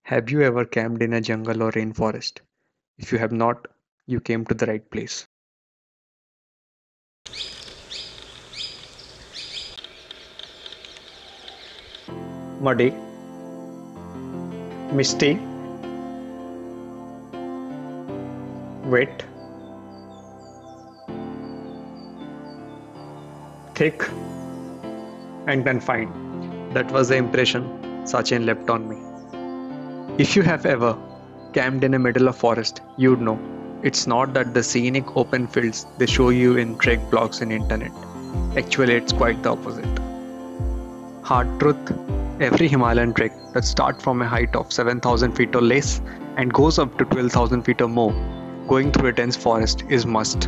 Have you ever camped in a jungle or rainforest? If you have not, you came to the right place. Muddy, misty, wet, thick, and confined. That was the impression Sachin left on me. If you have ever camped in the middle of forest, you'd know it's not that the scenic open fields they show you in trek blogs and internet. Actually, it's quite the opposite. Hard truth, every Himalayan trek that starts from a height of 7,000 feet or less and goes up to 12,000 feet or more, going through a dense forest is must.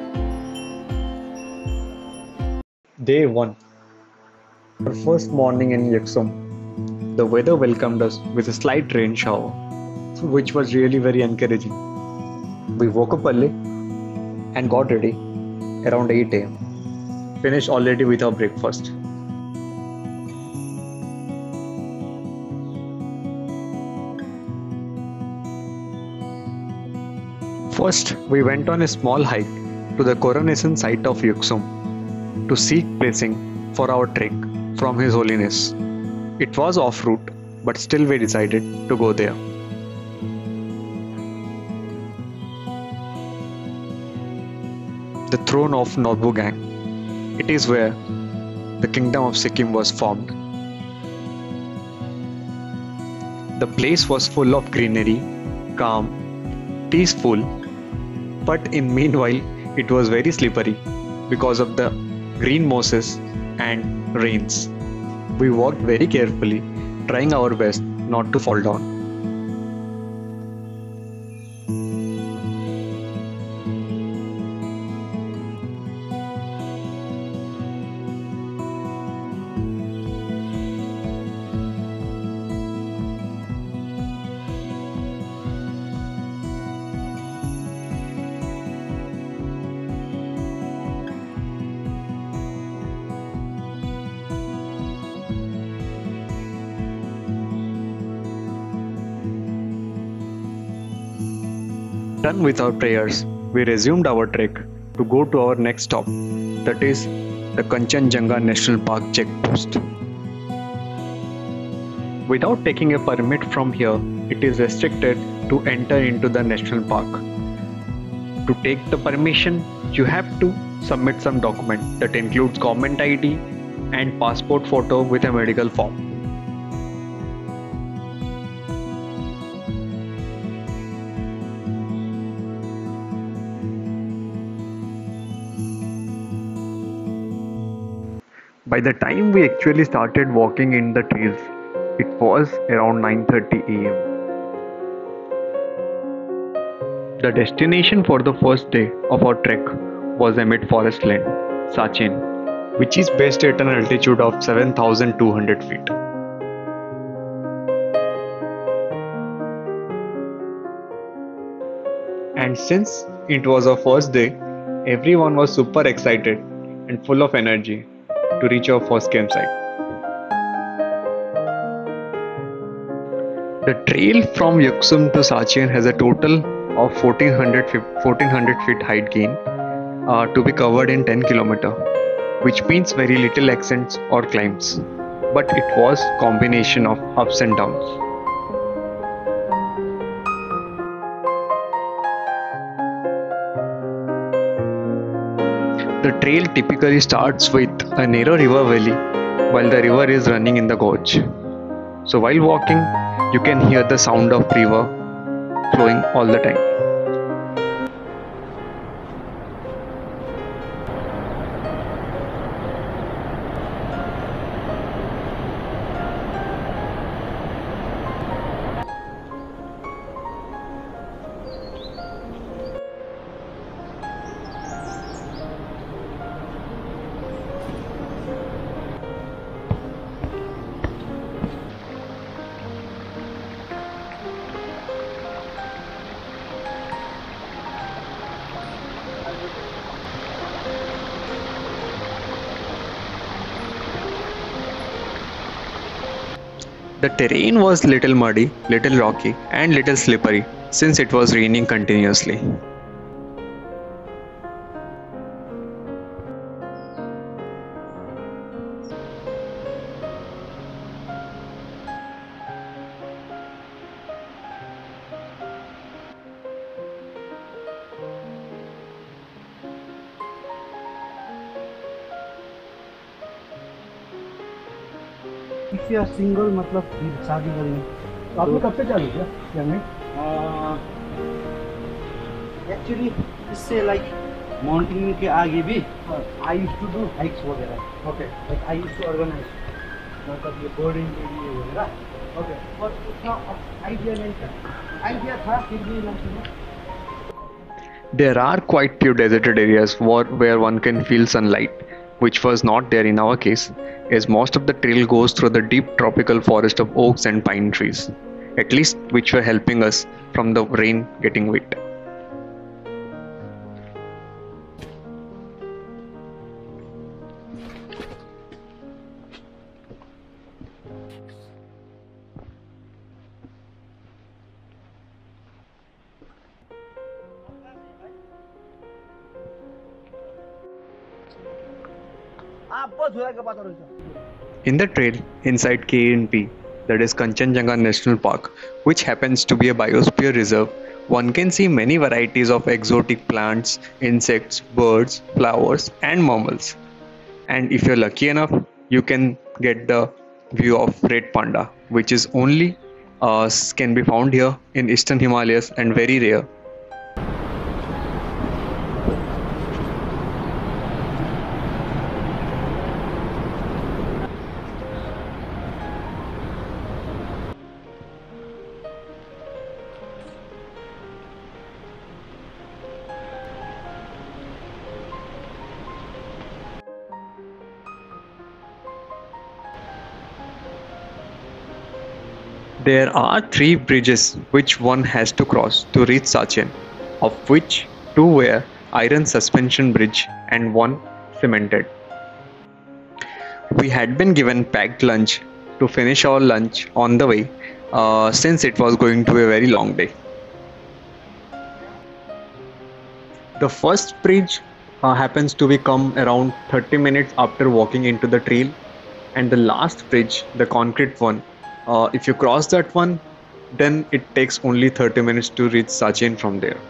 Day 1. Our first morning in Yuksum. The weather welcomed us with a slight rain shower, which was really very encouraging. We woke up early and got ready around 8 am. Finished already with our breakfast. First, we went on a small hike to the coronation site of Yuksum to seek blessing for our trek from His Holiness. It was off route, but still we decided to go there. The throne of Norbu Gang. It is where the kingdom of Sikkim was formed. The place was full of greenery, calm, peaceful, but in meanwhile it was very slippery because of the green mosses and rains. We walked very carefully, trying our best not to fall down. Done with our prayers, we resumed our trek to go to our next stop, that is the Kanchenjunga National Park checkpost. Without taking a permit from here, it is restricted to enter into the national park. To take the permission, you have to submit some document that includes government ID and passport photo with a medical form. By the time we actually started walking in the trees, it was around 9:30 am. The destination for the first day of our trek was amid forest land, Sachin, which is based at an altitude of 7,200 feet. And since it was our first day, everyone was super excited and full of energy to reach our first campsite. The trail from Yuksum to Sachin has a total of 1400 feet height gain to be covered in 10 km, which means very little ascents or climbs, but it was combination of ups and downs. The trail typically starts with a narrow river valley while the river is running in the gorge. So while walking, you can hear the sound of river flowing all the time. The terrain was little muddy, little rocky, and little slippery since it was raining continuously. If you are single मतलब शादी करेंगे तो आपने कब से चालू किया journey? Actually इससे लाइक माउंटेन के आगे भी I used to do hikes वगैरह. Okay. Like I used to organise मतलब ये बोर्डिंग के लिए वगैरह. ओके. और उतना आइडिया नहीं था. आइडिया था फिर भी मतलब. There are quite few deserted areas where one can feel sunlight, which was not there in our case, as most of the trail goes through the deep tropical forest of oaks and pine trees, at least which were helping us from the rain getting wet. In the trail inside KNP, that is Kanchenjunga National Park, which happens to be a biosphere reserve, one can see many varieties of exotic plants, insects, birds, flowers, and mammals. And if you're lucky enough, you can get the view of red panda, which is only can be found here in eastern Himalayas and very rare. There are 3 bridges which one has to cross to reach Sachin, of which 2 were iron suspension bridge and 1 cemented. We had been given packed lunch to finish our lunch on the way since it was going to be a very long day. The first bridge happens to be come around 30 minutes after walking into the trail, and the last bridge, the concrete one, if you cross that one, then it takes only 30 minutes to reach Sachin from there.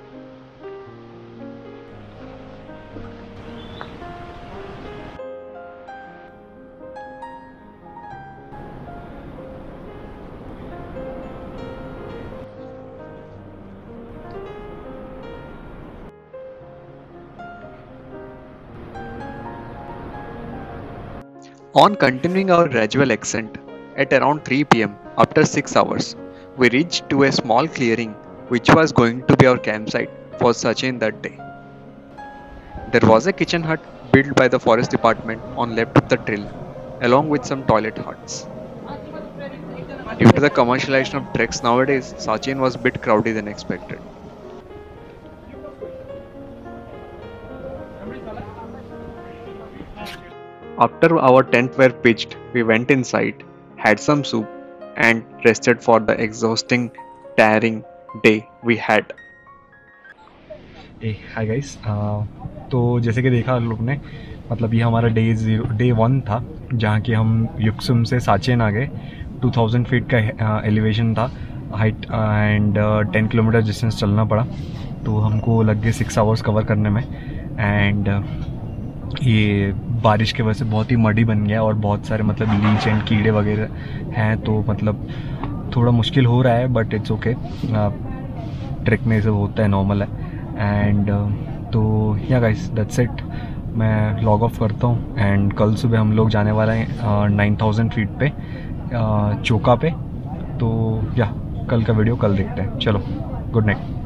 On continuing our gradual ascent, at around 3 pm, after 6 hours, we reached to a small clearing which was going to be our campsite for Sachin that day. There was a kitchen hut built by the forest department on left of the trail, along with some toilet huts. Due to the commercialization of treks nowadays, Sachin was a bit crowded than expected. After our tent were pitched, we went inside, had some soup, and rested for the exhausting, tiring day we had. Hi guys, तो जैसे कि देखा लोग ने, मतलब ये हमारा day 1 था, जहाँ कि हम युक्सुम से साचेन आ गए. 2000 फीट का एलिवेशन था हाइट, एंड 10 किलोमीटर डिस्टेंस चलना पड़ा. तो हमको लग गए 6 आवर्स कवर करने में. एंड ये बारिश के वजह से बहुत ही मडी बन गया और बहुत सारे मतलब लीच एंड कीड़े वगैरह हैं, तो मतलब थोड़ा मुश्किल हो रहा है, बट इट्स ओके. ट्रैक में सब होता है, नॉर्मल है. एंड तो या गाइस, दैट्स इट. मैं लॉग ऑफ करता हूँ. एंड कल सुबह हम लोग जाने वाला हैं 9000 फीट पे, चोका पे. तो या कल का वीडियो कल देखते हैं. चलो, गुड नाइट.